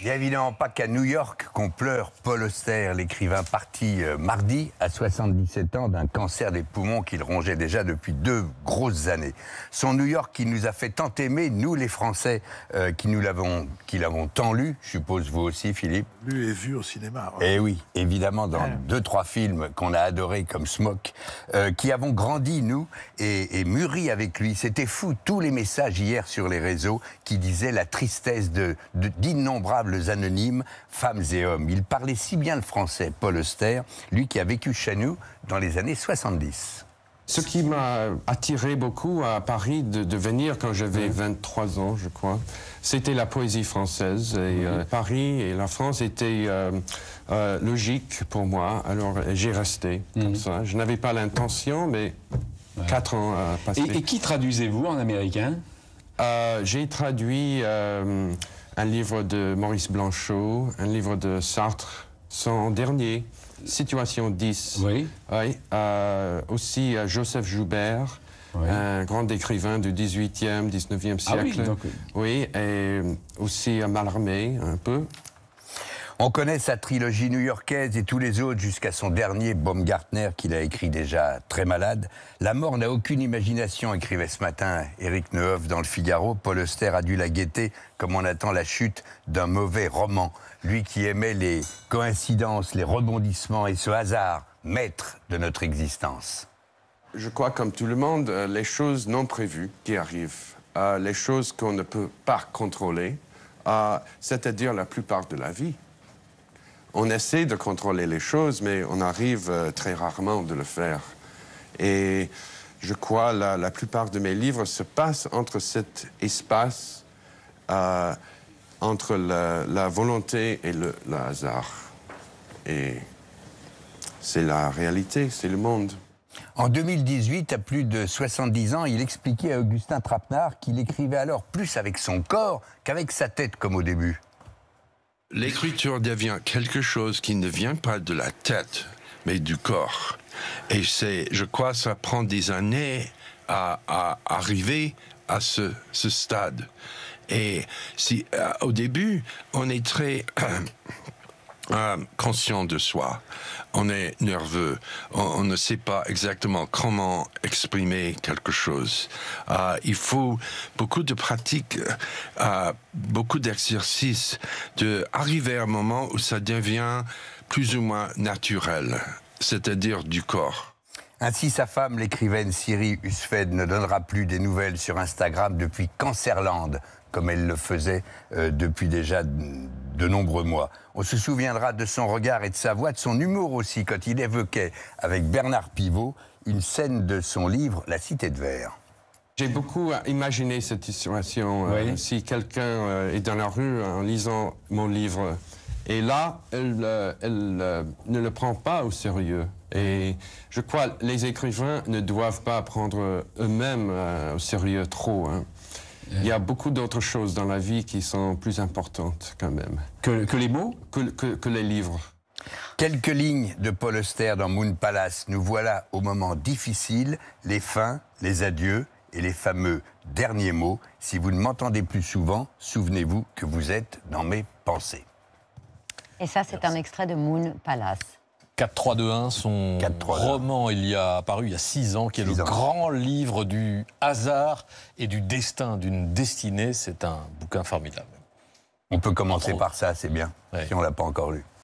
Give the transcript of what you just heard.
Il n'y a évidemment pas qu'à New York qu'on pleure Paul Auster, l'écrivain parti mardi à 77 ans d'un cancer des poumons qu'il rongeait déjà depuis 2 grosses années. Son New York qui nous a fait tant aimer, nous les Français qui l'avons tant lu, je suppose vous aussi Philippe. Lu et vu au cinéma. Ouais. Et oui, évidemment dans 2-3 films qu'on a adorés comme Smoke, qui avons grandi nous et mûri avec lui. C'était fou, tous les messages hier sur les réseaux qui disaient la tristesse d'innombrables anonymes, femmes et hommes. Il parlait si bien le français, Paul Auster, lui qui a vécu chez nous dans les années 70. Ce qui m'a attiré beaucoup à Paris de venir quand j'avais 23 ans, je crois, c'était la poésie française. Et Paris et la France étaient logiques pour moi. Alors j'ai resté comme ça. Je n'avais pas l'intention, mais 4 ans passés. Et qui traduisez-vous en américain? J'ai traduit un livre de Maurice Blanchot, un livre de Sartre, son dernier, Situation 10. Oui. Oui. Aussi Joseph Joubert, un grand écrivain du 18e, 19e siècle. Ah oui, donc... Oui, et aussi Mallarmé, un peu. On connaît sa trilogie new-yorkaise et tous les autres jusqu'à son dernier, Baumgartner, qu'il a écrit déjà très malade. La mort n'a aucune imagination, écrivait ce matin Éric Nehoff dans Le Figaro. Paul Auster a dû la guetter comme on attend la chute d'un mauvais roman. Lui qui aimait les coïncidences, les rebondissements et ce hasard, maître de notre existence. Je crois, comme tout le monde, les choses non prévues qui arrivent, les choses qu'on ne peut pas contrôler, c'est-à-dire la plupart de la vie. On essaie de contrôler les choses, mais on arrive très rarement de le faire. Et je crois que la plupart de mes livres se passent entre cet espace, entre la volonté et le hasard. Et c'est la réalité, c'est le monde. En 2018, à plus de 70 ans, il expliquait à Augustin Trapenard qu'il écrivait alors plus avec son corps qu'avec sa tête, comme au début. L'écriture devient quelque chose qui ne vient pas de la tête, mais du corps. Et je crois que ça prend des années à arriver à ce stade. Et si, au début, on est très conscient de soi. On est nerveux. On ne sait pas exactement comment exprimer quelque chose. Il faut beaucoup de pratique, beaucoup d'exercices, d'arriver à un moment où ça devient plus ou moins naturel, c'est-à-dire du corps. Ainsi, sa femme, l'écrivaine Siri Husfeld, ne donnera plus des nouvelles sur Instagram depuis Cancerland, comme elle le faisait depuis déjà de nombreux mois. On se souviendra de son regard et de sa voix, de son humour aussi, quand il évoquait avec Bernard Pivot une scène de son livre La Cité de Verre. J'ai beaucoup imaginé cette situation. Si quelqu'un est dans la rue en lisant mon livre, et là, elle ne le prend pas au sérieux. Et je crois que les écrivains ne doivent pas prendre eux-mêmes au sérieux trop. Il y a beaucoup d'autres choses dans la vie qui sont plus importantes quand même. Que les mots? Que les livres. Quelques lignes de Paul Auster dans Moon Palace. Nous voilà au moment difficile, les fins, les adieux et les fameux derniers mots. Si vous ne m'entendez plus souvent, souvenez-vous que vous êtes dans mes pensées. Et ça, c'est un extrait de Moon Palace. 4-3-2-1, son roman apparu il y a 6 ans, qui est le grand livre du hasard et du destin, d'une destinée. C'est un bouquin formidable. On peut commencer par ça, c'est bien, si on ne l'a pas encore lu.